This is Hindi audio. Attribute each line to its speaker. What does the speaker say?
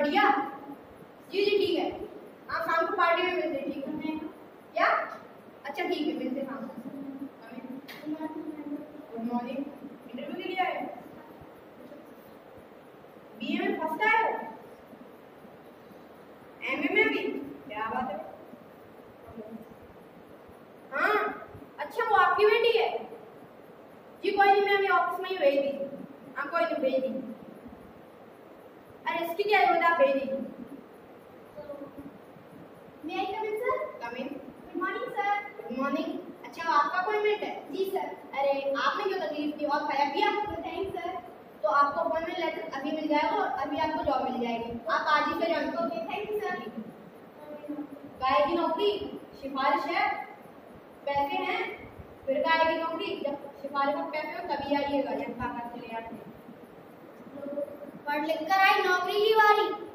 Speaker 1: बढ़िया। जी जी ठीक है, हाँ शाम को पार्टी में मिलते हैं। ठीक है क्या? अच्छा ठीक है, मिलते हैं शाम को। Good morning. इंटरव्यू के लिए आए? बीए में फर्स्ट आए हो? एमए में भी? क्या बात है। हाँ अच्छा, वो आपकी बेटी है? जी कोई नहीं, मैं अभी ऑफिस में ही भेज दी। हाँ कोई नहीं, भेज दी। अरे इसकी क्या जरूरत है, आप भेज दी।
Speaker 2: May I come in, sir?
Speaker 1: Come in.
Speaker 2: Good morning, sir.
Speaker 1: Good morning. अच्छा आपका अपॉइंटमेंट है?
Speaker 2: जी सर।
Speaker 1: अरे आपने क्यों तकलीफ की और खाया पिया?
Speaker 2: Thanks sir.
Speaker 1: तो आपको अपॉइंटमेंट लेटर अभी मिल जाएगा और अभी आपको जॉब मिल जाएगी। आप आज ही से ज्वाइन करो।
Speaker 2: Okay thank you sir.
Speaker 1: गाय की नौकरी सिफारिश है, पैसे हैं, फिर गाय की नौकरी। जब सिफारिश में पैसे हो तभी आइएगा, जब ताकत चले आते।
Speaker 2: पढ़ लिख कर आई नौकरी की बारी।